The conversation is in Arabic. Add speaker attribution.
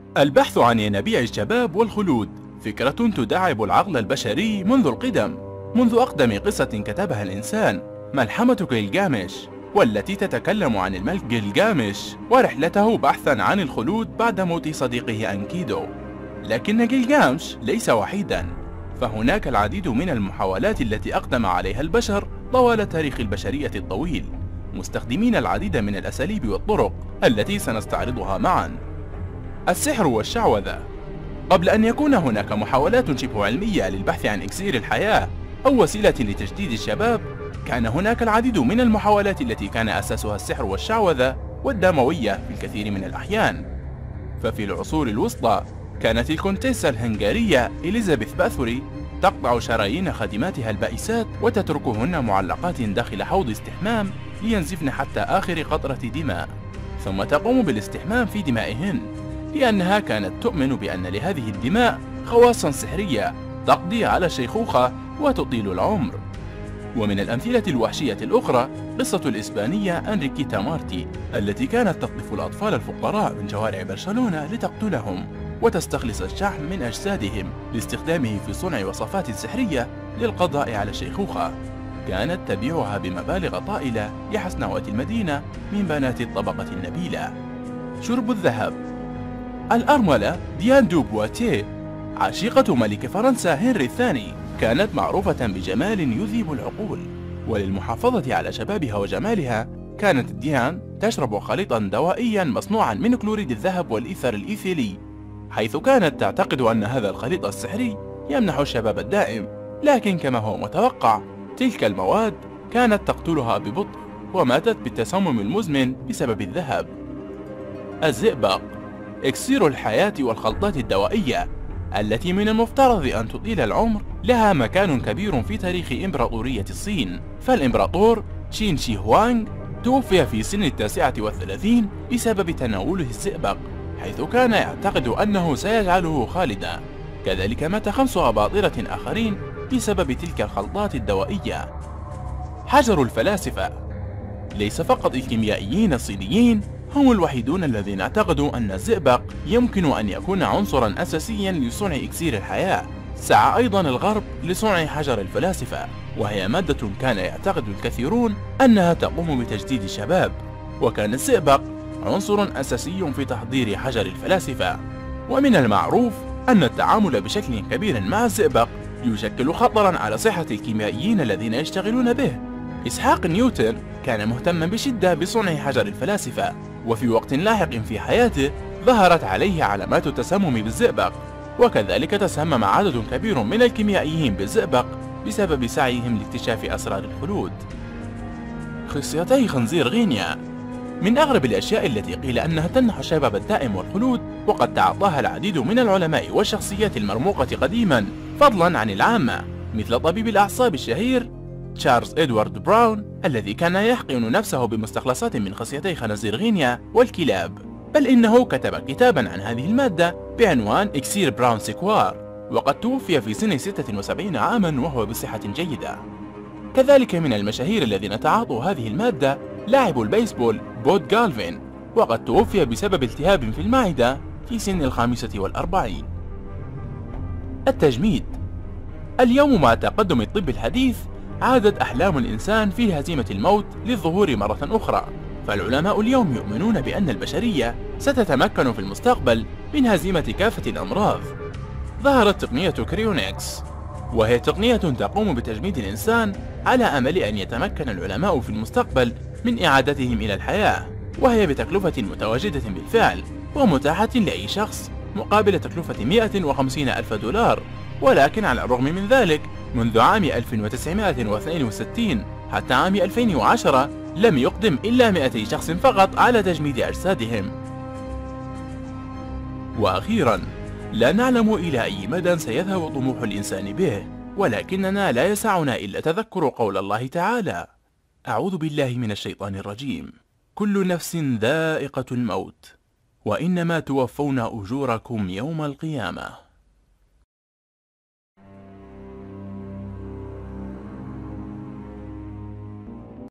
Speaker 1: البحث عن ينابيع الشباب والخلود فكرة تداعب العقل البشري منذ القدم، منذ أقدم قصة كتبها الإنسان، ملحمة جلجامش، والتي تتكلم عن الملك جلجامش ورحلته بحثا عن الخلود بعد موت صديقه أنكيدو. لكن جلجامش ليس وحيدا، فهناك العديد من المحاولات التي أقدم عليها البشر طوال تاريخ البشرية الطويل، مستخدمين العديد من الأساليب والطرق التي سنستعرضها معا. السحر والشعوذة. قبل أن يكون هناك محاولات شبه علمية للبحث عن إكسير الحياة أو وسيلة لتجديد الشباب، كان هناك العديد من المحاولات التي كان أساسها السحر والشعوذة والدموية في الكثير من الأحيان. ففي العصور الوسطى كانت الكونتيسا الهنغارية إليزابيث باثوري تقطع شرايين خادماتها البائسات وتتركهن معلقات داخل حوض استحمام لينزفن حتى آخر قطرة دماء، ثم تقوم بالاستحمام في دمائهن، لأنها كانت تؤمن بأن لهذه الدماء خواصا سحرية تقضي على الشيخوخة وتطيل العمر. ومن الأمثلة الوحشية الأخرى قصة الإسبانية أنريكيتا مارتي، التي كانت تقذف الأطفال الفقراء من شوارع برشلونة لتقتلهم وتستخلص الشحم من أجسادهم لاستخدامه في صنع وصفات سحرية للقضاء على الشيخوخة، كانت تبيعها بمبالغ طائلة لحسناوات المدينة من بنات الطبقة النبيلة. شرب الذهب. الأرملة ديان دو بواتيه، عشيقة ملك فرنسا هنري الثاني، كانت معروفة بجمال يذهب العقول، وللمحافظة على شبابها وجمالها كانت ديان تشرب خليطا دوائيا مصنوعا من كلوريد الذهب والإيثر الإيثيلي، حيث كانت تعتقد أن هذا الخليط السحري يمنح الشباب الدائم، لكن كما هو متوقع تلك المواد كانت تقتلها ببطء وماتت بالتسمم المزمن بسبب الذهب. الزئبق، إكسير الحياة والخلطات الدوائية التي من المفترض أن تطيل العمر، لها مكان كبير في تاريخ إمبراطورية الصين، فالإمبراطور شين شي هوانغ توفي في سن 39 بسبب تناوله الزئبق، حيث كان يعتقد أنه سيجعله خالدا. كذلك مات 5 أباطرة آخرين بسبب تلك الخلطات الدوائية. حجر الفلاسفة. ليس فقط الكيميائيين الصينيين هم الوحيدون الذين اعتقدوا أن الزئبق يمكن أن يكون عنصرا أساسيا لصنع إكسير الحياة. سعى أيضا الغرب لصنع حجر الفلاسفة، وهي مادة كان يعتقد الكثيرون أنها تقوم بتجديد الشباب، وكان الزئبق عنصر أساسي في تحضير حجر الفلاسفة. ومن المعروف أن التعامل بشكل كبير مع الزئبق يشكل خطرا على صحة الكيميائيين الذين يشتغلون به. إسحاق نيوتن كان مهتما بشدة بصنع حجر الفلاسفة، وفي وقت لاحق في حياته ظهرت عليه علامات التسمم بالزئبق، وكذلك تسمم عدد كبير من الكيميائيين بالزئبق بسبب سعيهم لاكتشاف أسرار الخلود. خصيتي خنزير غينيا. من أغرب الأشياء التي قيل أنها تمنح الشباب الدائم والخلود، وقد تعاطاها العديد من العلماء والشخصيات المرموقة قديما فضلا عن العامة، مثل طبيب الأعصاب الشهير تشارلز إدوارد براون، الذي كان يحقن نفسه بمستخلصات من خصيتي خنازير غينيا والكلاب، بل إنه كتب كتابا عن هذه المادة بعنوان إكسير براون سيكوار، وقد توفي في سن 76 عاما وهو بصحة جيدة. كذلك من المشاهير الذين تعاطوا هذه المادة لاعب البيسبول بود جالفين، وقد توفي بسبب التهاب في المعدة في سن 45. التجميد. اليوم مع تقدم الطب الحديث عادت أحلام الإنسان في هزيمة الموت للظهور مرة أخرى، فالعلماء اليوم يؤمنون بأن البشرية ستتمكن في المستقبل من هزيمة كافة الأمراض. ظهرت تقنية كريونيكس، وهي تقنية تقوم بتجميد الإنسان على أمل أن يتمكن العلماء في المستقبل من إعادتهم إلى الحياة، وهي بتكلفة متواجدة بالفعل ومتاحة لأي شخص مقابل تكلفة 150 ألف دولار. ولكن على الرغم من ذلك منذ عام 1962 حتى عام 2010 لم يقدم إلا 200 شخص فقط على تجميد أجسادهم. وأخيرا، لا نعلم إلى أي مدى سيذهب طموح الإنسان به، ولكننا لا يسعنا إلا تذكر قول الله تعالى: أعوذ بالله من الشيطان الرجيم، كل نفس ذائقة الموت وإنما توفون أجوركم يوم القيامة.